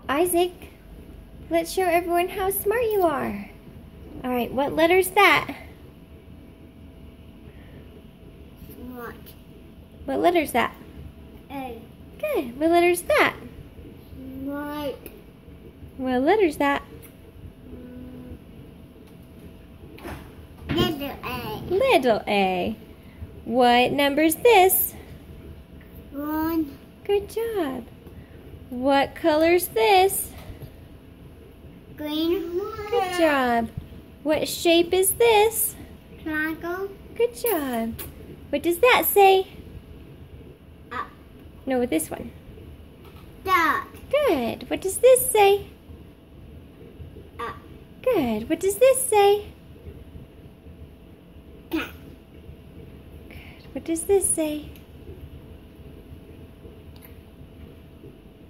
Isaac, let's show everyone how smart you are. All right, what letter's that? Smart. What letter's that? A. Good. What letter's that? Smart. What letter's that? Little A. Little A. What number's this? 1. Good job. What color's this? Green. Good job. What shape is this? Triangle. Good job. What does that say? Up. No, with this one. Dog. Good. What does this say? Up. Good. What does this say? Cat. Good. What does this say?